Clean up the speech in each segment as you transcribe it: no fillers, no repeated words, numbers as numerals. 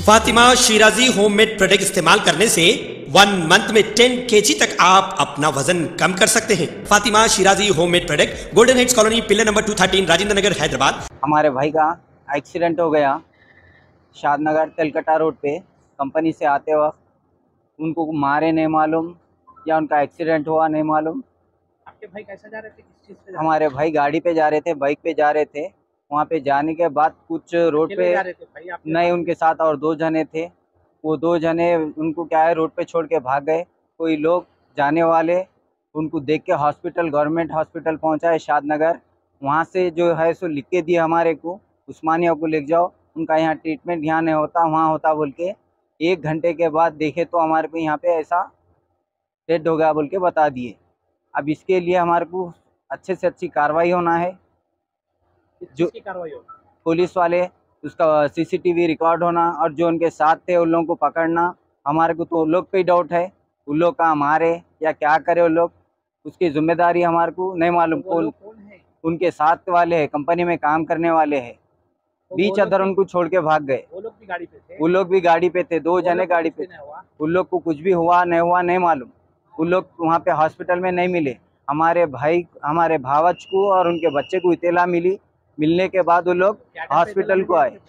Fatima Shirazi homemade product इस्तेमाल करने से 1 मंथ में 10 kg तक आप अपना वजन कम कर सकते हैं। Fatima Shirazi homemade product, Golden Heights colony, pillar number 213, Rajendra Nagar, Hyderabad. हमारे भाई का एक्सीडेंट हो गया शादनगर तेलकटा रोड पे। कंपनी से आते वक्त उनको मारे नहीं मालूम या उनका एक्सीडेंट हुआ नहीं मालूम। आपके भाई कैसे जा रहे थे, किस चीज़ पे हमारे भाई गाड़ी पे जा रहे थे, बाइक पे जा रहे थे। वहाँ पे जाने के बाद कुछ रोड पे जा रहे थे भाई आपके नहीं, उनके साथ और 2 जने थे। वो 2 जने उनको क्या है रोड पे छोड़ के भाग गए। कोई लोग जाने वाले उनको देख के हॉस्पिटल, गवर्नमेंट हॉस्पिटल पहुँचाए शादनगर। वहाँ से जो है सो लिख के दिए हमारे को, उस्मानिया को ले जाओ, उनका यहाँ ट्रीटमेंट यहाँ नहीं होता वहाँ होता बोल के। 1 घंटे के बाद देखे तो हमारे को यहाँ पे ऐसा डेड हो गया बोल के बता दिए। अब इसके लिए हमारे को अच्छे से अच्छी कार्रवाई होना है। जो की कार्रवाई हो, पुलिस वाले उसका सीसीटीवी रिकॉर्ड होना और जो उनके साथ थे उन लोगों को पकड़ना। हमारे को तो उन लोग पे ही डाउट है, उन लोग का मारे या क्या करे उन लोग, उसकी जिम्मेदारी हमारे को नहीं मालूम। कौन है? उनके साथ वाले हैं, कंपनी में काम करने वाले हैं। बीच अदर उनको छोड़ के भाग गए। वो लोग भी गाड़ी पे थे? वो लोग भी गाड़ी पे थे, 2 जने गाड़ी पे थे। उन लोग को कुछ भी हुआ नहीं मालूम। उन लोग वहाँ पे हॉस्पिटल में नहीं मिले। हमारे भाई, हमारे भावच को और उनके बच्चे को इत्तला मिली। मिलने के बाद वो लोग हॉस्पिटल को आए।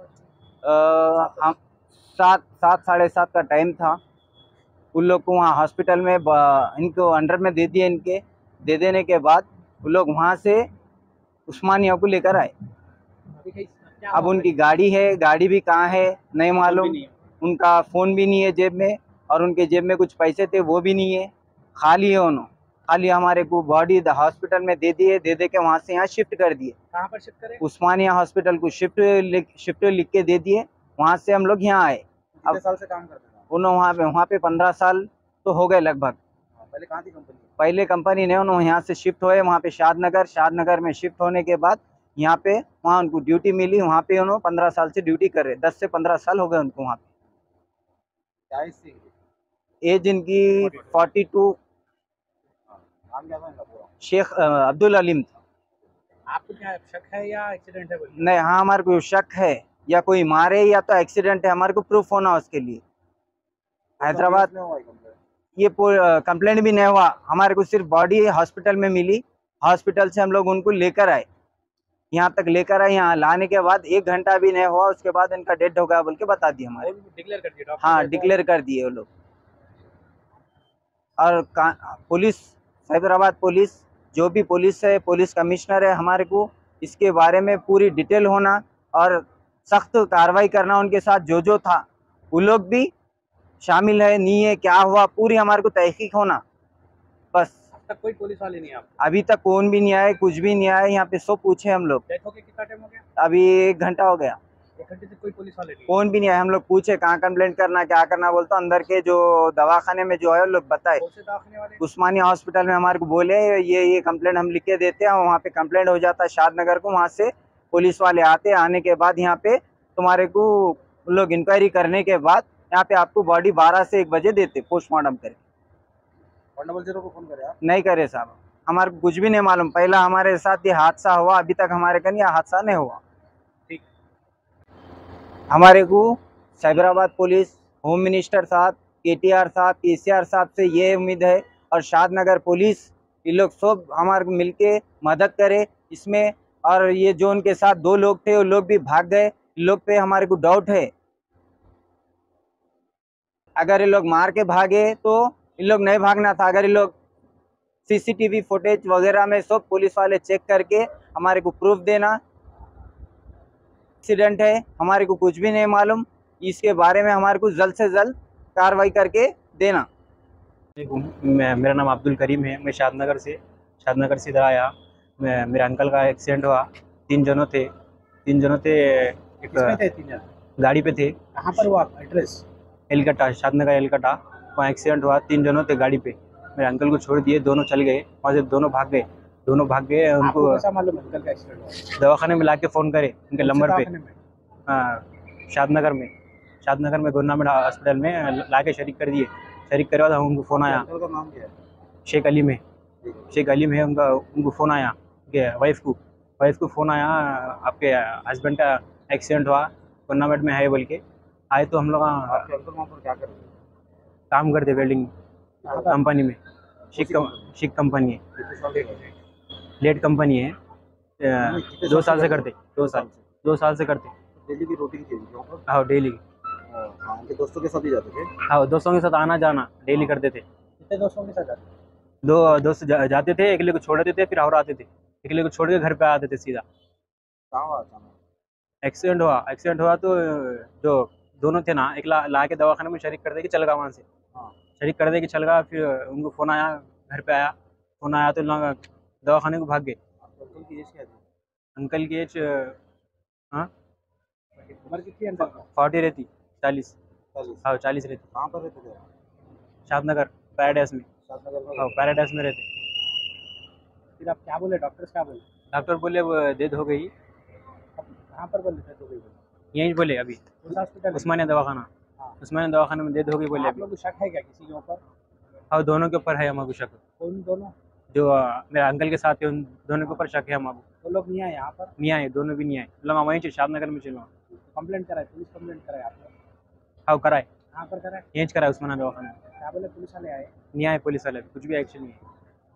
7 साढ़े 7 का टाइम था। उन लोग को वहाँ हॉस्पिटल में इनको अंडर में दे दिए। इनके दे देने के बाद वो लोग वहाँ से उस्मानिया को लेकर आए। अब उनकी गाड़ी है, गाड़ी भी कहाँ है नहीं मालूम। उनका फ़ोन भी नहीं है जेब में और उनके जेब में कुछ पैसे थे वो भी नहीं है, खाली है उन्होंने। खाली हमारे को बॉडी हॉस्पिटल में दे दिए, दे के वहाँ से यहाँ शिफ्ट कर दिए। कहाँ पर शिफ्ट करें? उस्मानिया हॉस्पिटल को शिफ्ट लिख के दे दिए। वहाँ से हम लोग यहाँ आए। कितने साल से काम करते थे? उन्होंने वहाँ पे 15 साल तो हो गए लगभग। पहले कहाँ थी कंपनी? पहले कंपनी ने उन्होंने यहाँ से शिफ्ट हुए वहाँ पे शादनगर में शिफ्ट होने के बाद यहाँ पे वहाँ उनको ड्यूटी मिली। वहाँ पे उन्होंने 15 साल से ड्यूटी कर रहे, 10 से 15 साल हो गए उनको वहाँ पे। एज इनकी 42। शेख अब्दुल अलीम था। आपको क्या शक है या एक्सीडेंट है? नहीं, हाँ हमारे को शक है या कोई मारे या तो एक्सीडेंट है। हमारे को प्रूफ होना उसके लिए। हैदराबाद ये कंप्लेंट भी नहीं हुआ। हमारे को सिर्फ बॉडी हॉस्पिटल में मिली। हॉस्पिटल से हम लोग उनको लेकर आए, यहाँ तक लेकर आए। यहाँ लाने के बाद 1 घंटा भी नहीं हुआ, उसके बाद इनका डेड हो गया बोल के बता दिए हमारे। डिक्लेयर कर दिया? हाँ, डिक्लेयर कर दिए वो लोग। और पुलिस, हैदराबाद पुलिस, जो भी पुलिस है, पुलिस कमिश्नर है, हमारे को इसके बारे में पूरी डिटेल होना और सख्त कार्रवाई करना। उनके साथ जो था वो लोग भी शामिल है नहीं है, क्या हुआ, पूरी हमारे को तहकीक होना। बस अब तक कोई पुलिस वाले नहीं आए? अभी तक कौन भी नहीं आए, कुछ भी नहीं आए। यहाँ पे सब पूछे हम लोग। डेथ होके कितना टाइम हो गया? अभी 1 घंटा हो गया। 1 घंटे से कोई पुलिस वाले नहीं? कौन भी नहीं आए। हम लोग पूछे कहाँ कंप्लेंट करना, क्या करना, बोलता अंदर के जो दवाखाने में जो है लोग बताए। उस्मानिया हॉस्पिटल में हमारे को बोले ये कंप्लेंट हम लिख के देते हैं। वहाँ पे कंप्लेंट हो जाता है शादनगर को। वहाँ से पुलिस वाले आते, आने के बाद यहाँ पे तुम्हारे को लोग इंक्वायरी करने के बाद यहाँ पे आपको बॉडी 12 से 1 बजे देते पोस्टमार्टम करके। 100 को फोन करे आप? नहीं करे साहब, हमारे को कुछ भी नहीं मालूम। पहला हमारे साथ ये हादसा हुआ, अभी तक हमारे कहीं यह हादसा नहीं हुआ। ठीक। हमारे को साइबराबाद पुलिस, होम मिनिस्टर साहब, KTR साहब, PCR साहब से ये उम्मीद है और शादनगर पुलिस, ये लोग सब हमारे को मिलके मदद करे इसमें। और ये जो उनके साथ 2 लोग थे वो लोग भी भाग गए। लोग पे हमारे को डाउट है, अगर ये लोग मार के भागे तो इन लोग नहीं भागना था। अगर ये लोग CCTV फुटेज वगैरह में सब पुलिस वाले चेक करके हमारे को प्रूफ देना। एक्सीडेंट है, हमारे को कुछ भी नहीं मालूम। इसके बारे में हमारे को जल्द से जल्द कार्रवाई करके देना। मेरा नाम अब्दुल करीम है। मैं शादनगर से इधर आया। मेरे अंकल का एक्सीडेंट हुआ। 3 जने थे। एक थे 3 जन? गाड़ी पे थे। कहाँ पर हुआ एड्रेस? एलकटा, शादनगर एलकटा, वहाँ एक्सीडेंट हुआ। 3 जने थे गाड़ी पे। मेरे अंकल को छोड़ दिए, दोनों चल गए। वहाँ से दोनों भाग गए। उनको कैसा मालूम अंकल का एक्सीडेंट हुआ? दवाखाने में लाके फ़ोन करे उनके नंबर पे। हाँ, शादनगर में गवर्नमेंट हॉस्पिटल में लाके शरीक कर दिए। शरीक करवा था, उनको फ़ोन आया। अंकल का नाम क्या है? शेख अलीम है उनको फ़ोन आया कि वाइफ को फ़ोन आया, आपके हस्बैंड का एक्सीडेंट हुआ, गवर्नमेंट में है बोल के। आए तो हम लोग आपके अंकल वहाँ पर क्या कर रहे हैं? काम करते वेल्डिंग कहाँ पर? कंपनी में। कौन सी कंपनी? शिक कंपनी है, कितने साल से? लेट कंपनी है। कितने 2 साल से कर रहे करते, हो? 2 साल, 2 साल से करते। डेली की रोटी की चीज़ वहाँ पर? हाँ डेली। हाँ, उनके दोस्तों के साथ ही जाते थे? हाँ दोस्तों के साथ आना जाना डेली करते थे। कितने दोस्तों के साथ जाते थे? 2 दोस्त जाते थे, अगले को छोड़ देते थे, फिर और आते थे, अगले को छोड़ के घर पे आते थे सीधा। कहाँ हुआ अचानक? एक्सीडेंट हुआ तो जो दोनों थे ना, एक ला के दवाखाने में शरीक कर दे कि चल गया वहाँ से, हाँ। शरीक कर दे कि चल गया। फिर उनको फ़ोन आया, घर पे आया, फ़ोन आया तो लोग दवाखाने को भाग गए। आपके अंकल की एज क्या थी? अंकल की एज हाँ उम्र कितनी है अंकल की? 40 रहती, 40। 40। हाँ 40 रहती। कहाँ पर रहते थे? शादनगर पैराडाइज में। शादनगर में हाँ रहते थे। पैराडाइज में रहते। फिर आप क्या बोले? डॉक्टर्स क्या बोले? डॉक्टर बोले वो डेथ हो गई। अब कहाँ पर बोले थे तो गई? यहीं बोले अभी उस हॉस्पिटल में? उस्मानिया दवाखाना, हाँ। उस्मानिया दवाखाने में डेथ हो गई बोले आप अभी। लोग को शक है क्या किसी के ऊपर? हाँ दोनों के ऊपर है हमारे को शक। कौन दोनों? जो मेरे अंकल के साथ है उन दोनों के ऊपर शक है हमारे को। वो लोग नहीं आए यहाँ पर? नहीं आए, दोनों भी नहीं आए, मतलब वहीं से शादनगर में चलो। कंप्लेंट कराए? पुलिस कंप्लेंट कराए आप लोग? हाँ कराए, कहाँ पर कराए? यहीं कराए उस्मानिया दवाखाना में। क्या बोले पुलिस वाले आए? नहीं आए पुलिस वाले, कुछ भी एक्शन नहीं है।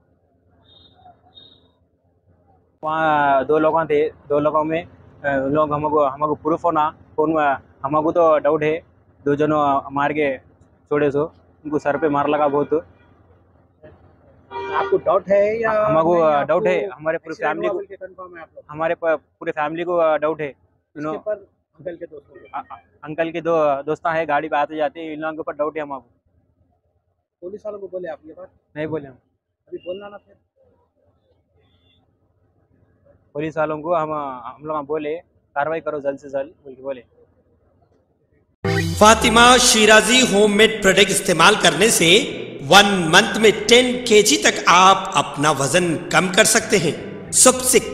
वहाँ 2 लोग थे, 2 लोगों में उन लोग हमको प्रूफ होना फोन में, हमको तो डाउट है 2 जनों मार के छोड़े सो, उनको सर पे मार लगा बहुत। आपको डाउट है या हमको नहीं? आपको डाउट है, हमारे पूरे accident फैमिली हुआ को, बोल के कंफर्म है आप लोग? हमारे पूरे फैमिली को डाउट है। इसके पर अंकल के दोस्तों को? अंकल के 2 दोस्त हैं गाड़ी पे आते जाते, इन लोगों के ऊपर डाउट है हमको। पुलिस वालों को बोले आप ये बात? नहीं बोले हम, अभी बोलना ना फिर। पुलिस वालों को हम लोग बोले कार्रवाई करो जल्द से जल्द बोल के बोले। फातिमा शिराजी होममेड प्रोडक्ट इस्तेमाल करने से 1 मंथ में 10 केजी तक आप अपना वजन कम कर सकते हैं। सबसे